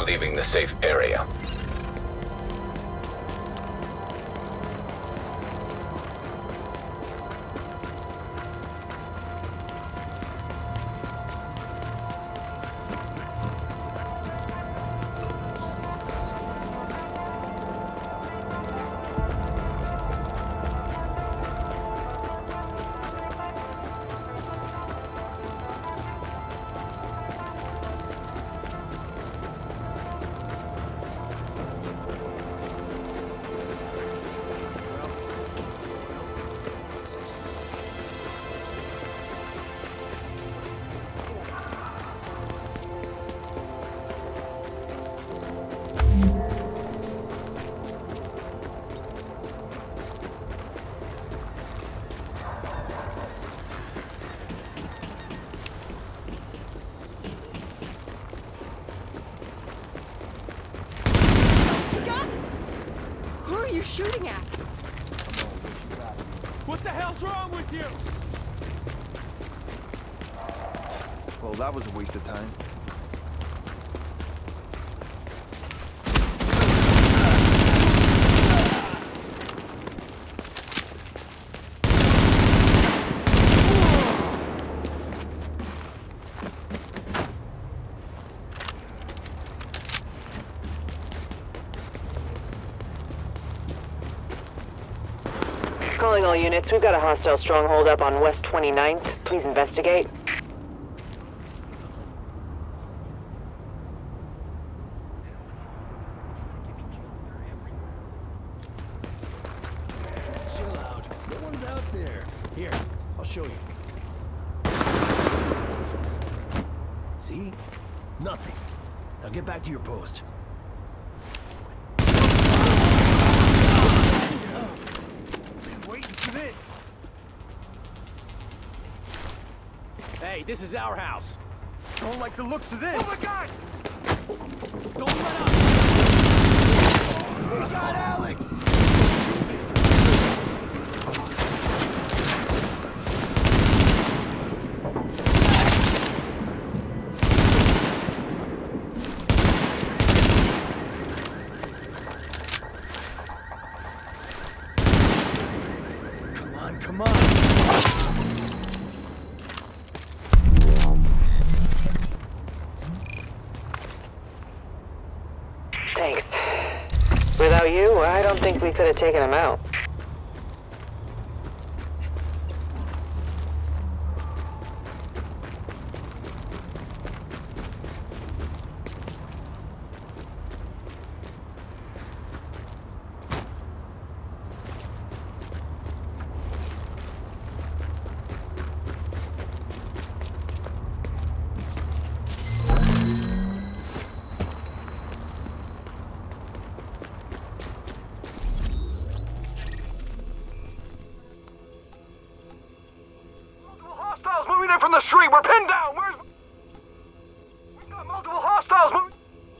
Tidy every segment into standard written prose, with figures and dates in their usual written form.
not leaving the safe area. Who are you shooting at? What the hell's wrong with you? Well, that was a waste of time. Calling all units, we've got a hostile stronghold up on West 29th. Please investigate. Chill out. No one's out there. Here, I'll show you. See? Nothing. Now get back to your post. Hey, this is our house. Don't like the looks of this. Oh my God! Don't let up! We got Alex! Come on, come on. Thanks. Without you, I don't think we could have taken him out. Hostiles moving in from the street! We're pinned down! We've got multiple hostiles moving!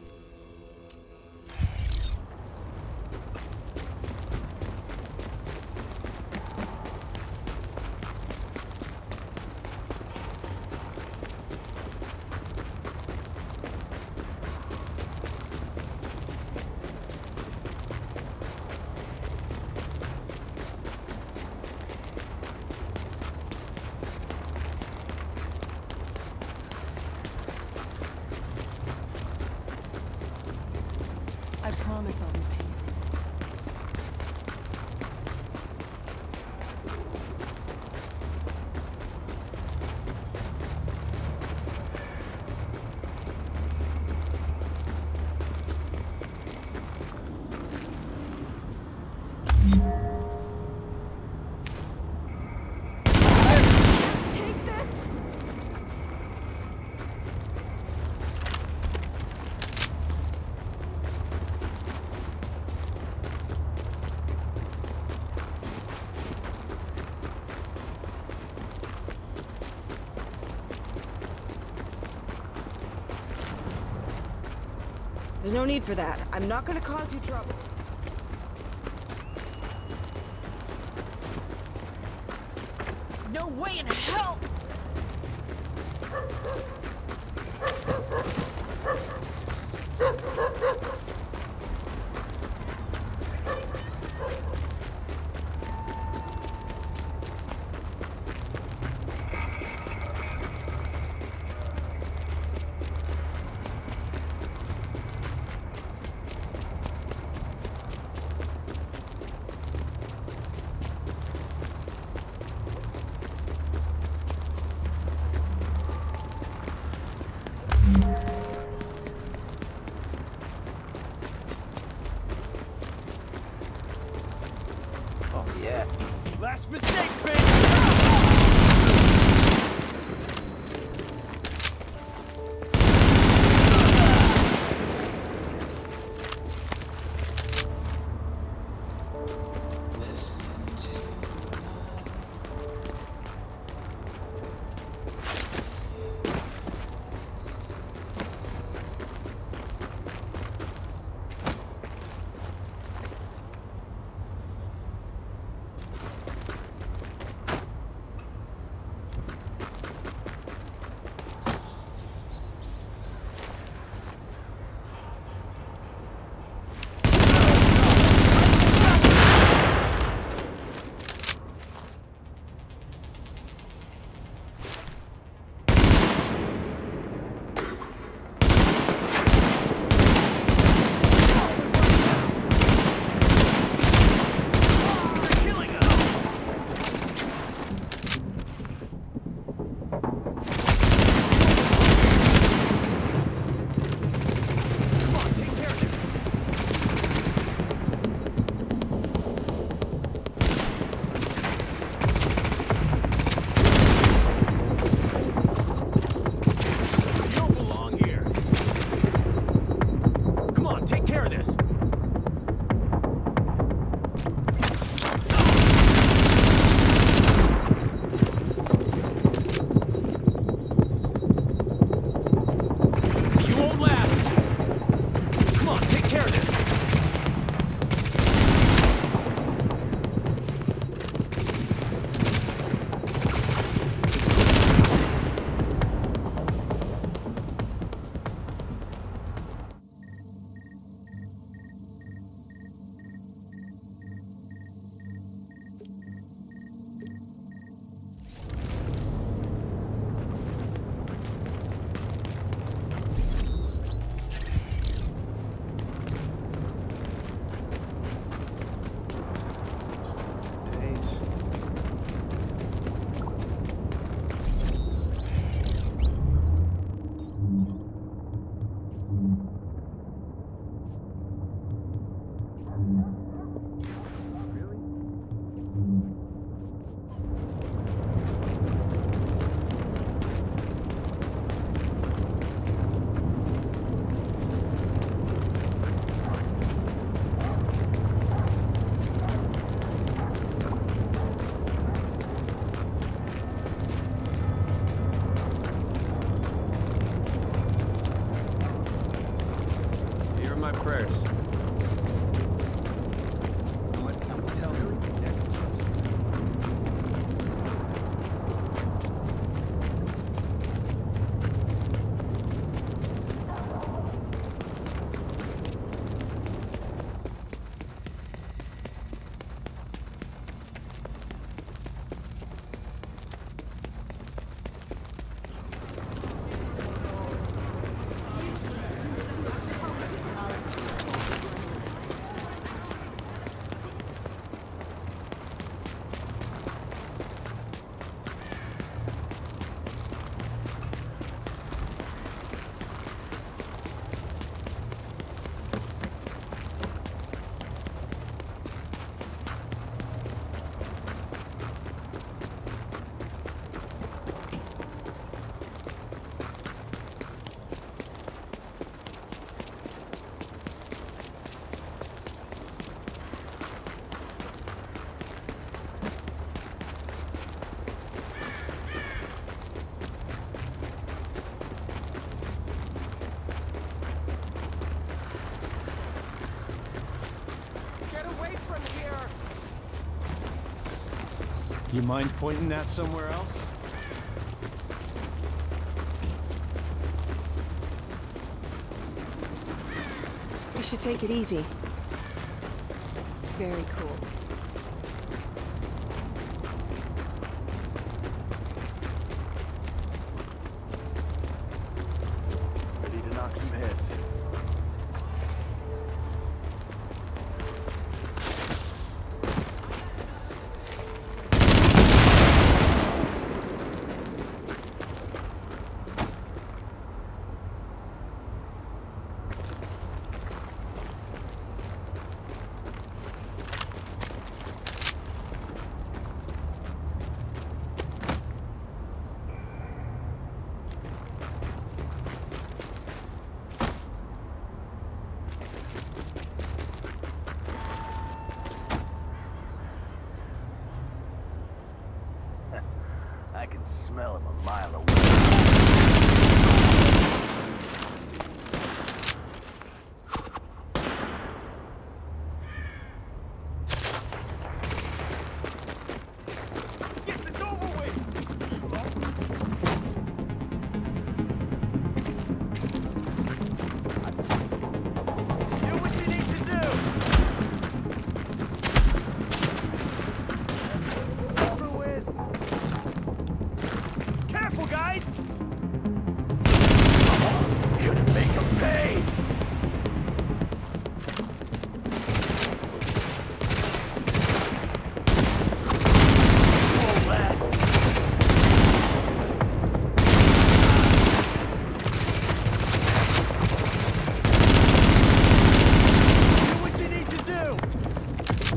I promise I'll repay you. Take this! There's no need for that. I'm not gonna cause you trouble. No way in hell! mistakes, baby! You mind pointing that somewhere else? We should take it easy. Very cool. Ready to knock some heads. I can smell him a mile away. Get this over with! Do what you need to do! Over with! Careful, guys! Gonna make him pay! Won't last. Do what you need to do!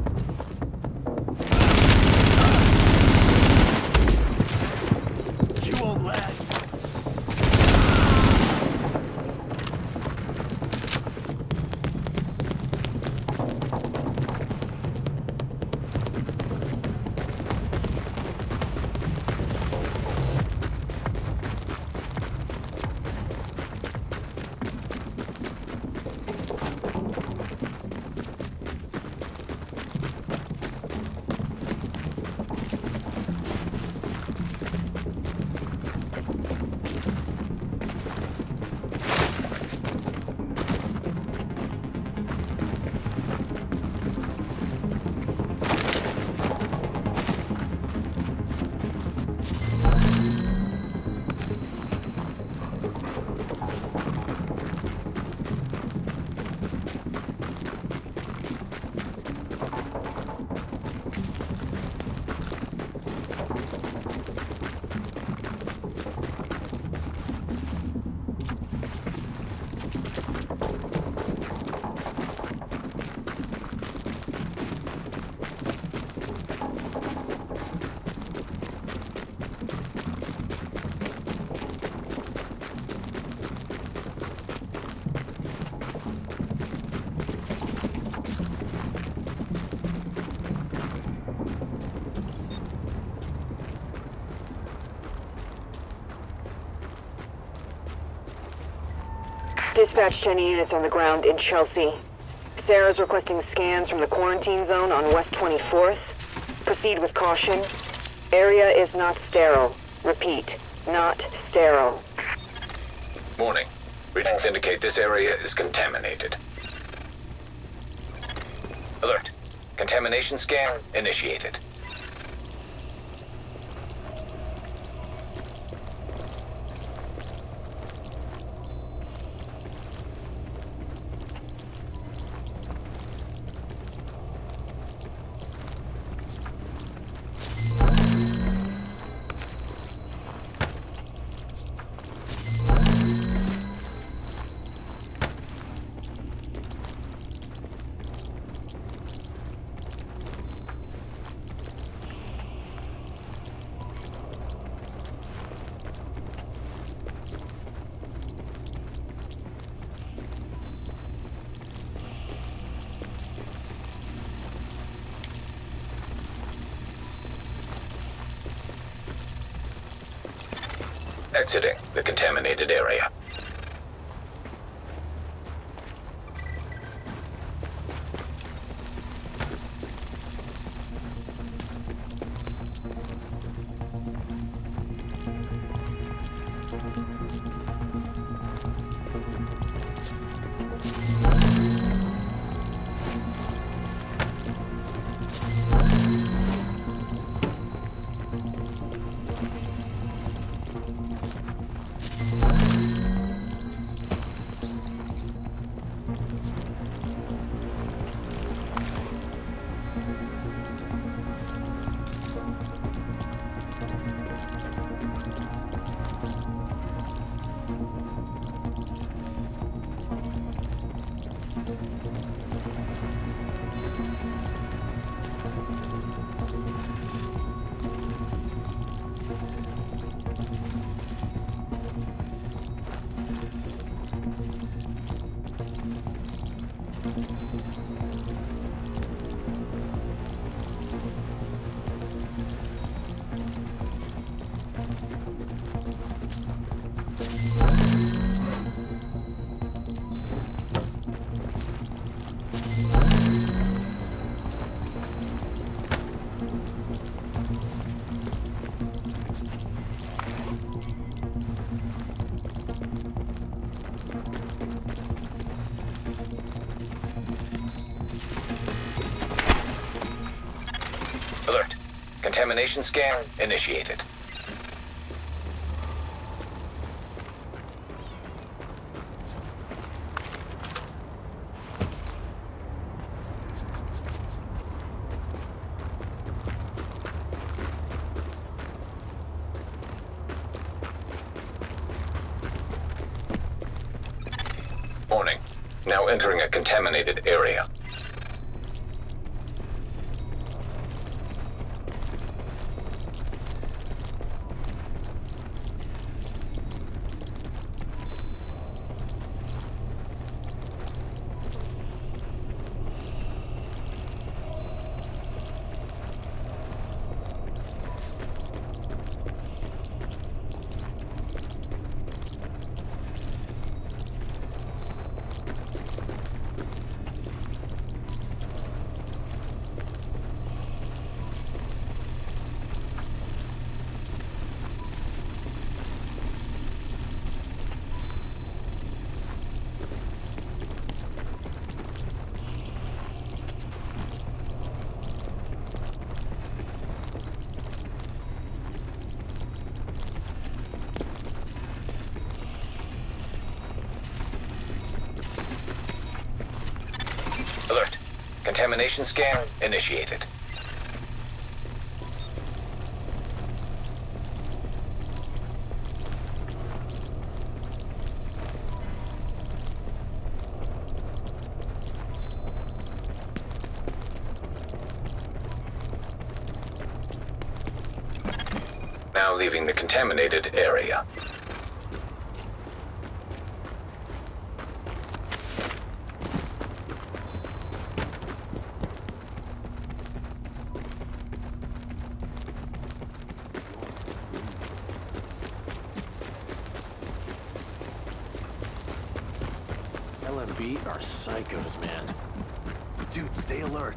You won't last. Dispatch 10 units on the ground in Chelsea. Sarah's requesting scans from the quarantine zone on West 24th. Proceed with caution. Area is not sterile. Repeat, not sterile. Morning. Readings indicate this area is contaminated. Alert. Contamination scan initiated. Exiting the contaminated area. Contamination scan initiated. Warning. Now entering a contaminated area. Alert. Contamination scan initiated. Now leaving the contaminated area. LMB are psychos, man. Dude, stay alert.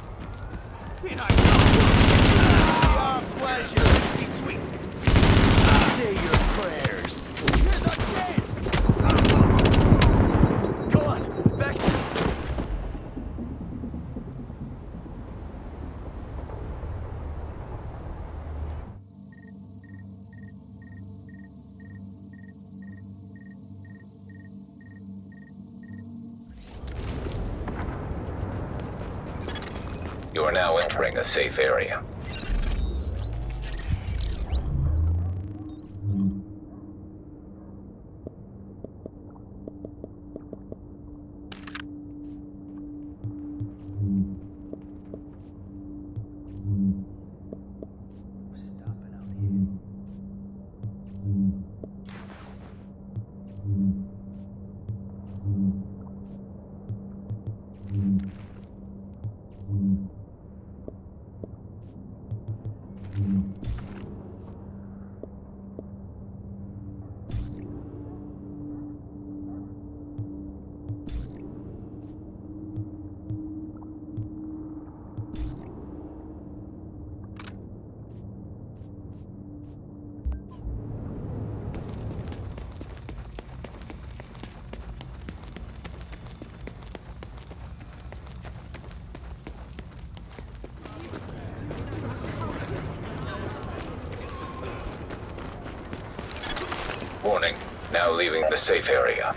Our pleasure. Say your prayers. Here's our chance. Go on, back. You are now entering a safe area. Warning. Now leaving the safe area.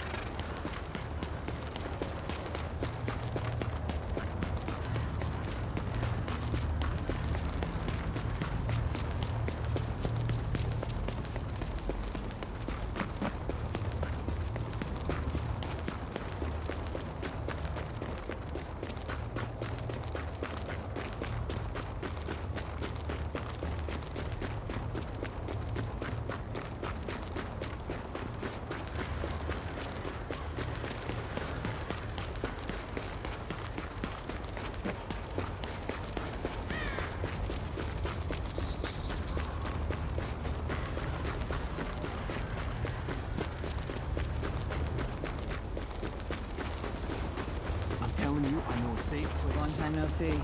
Telling you, I know a safe place. Long time no see.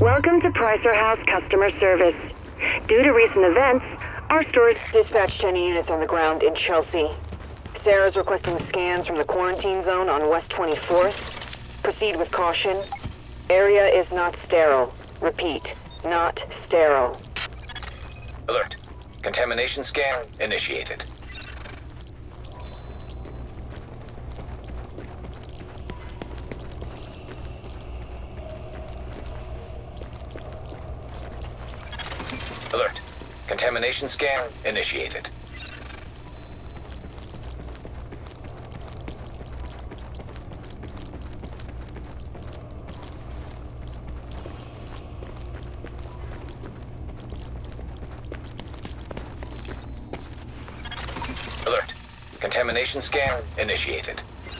Welcome to Pricer House Customer Service. Due to recent events, our storage... Dispatch 10 units on the ground in Chelsea. Sarah's requesting scans from the quarantine zone on West 24th. Proceed with caution. Area is not sterile. Repeat, not sterile. Alert. Contamination scan initiated. Alert. Contamination scan initiated. Alert. Contamination scan initiated.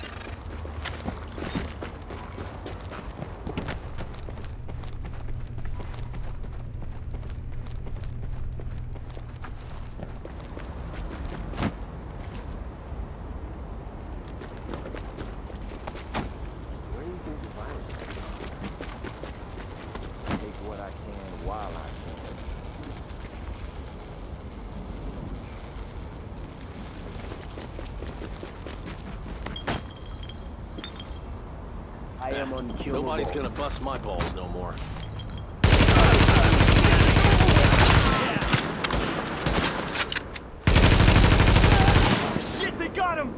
Where do you think the virus is? Take what I can while I can. I am unkillable. Nobody's gonna bust my balls no more. Shit, they got him!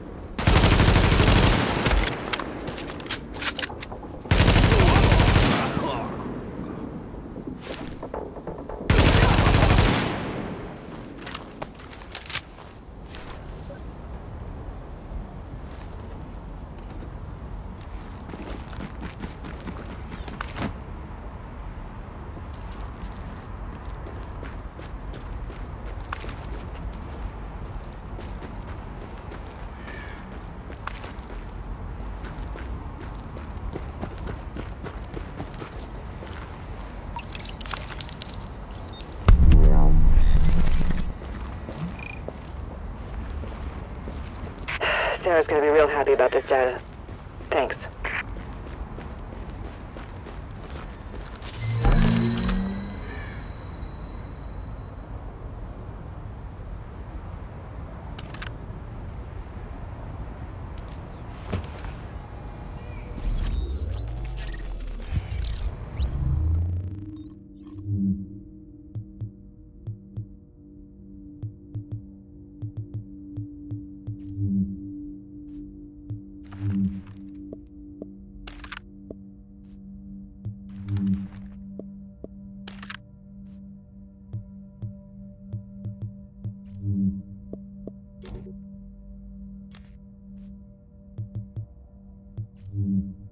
Sarah's gonna be real happy about this data. Thanks. Mm-hmm.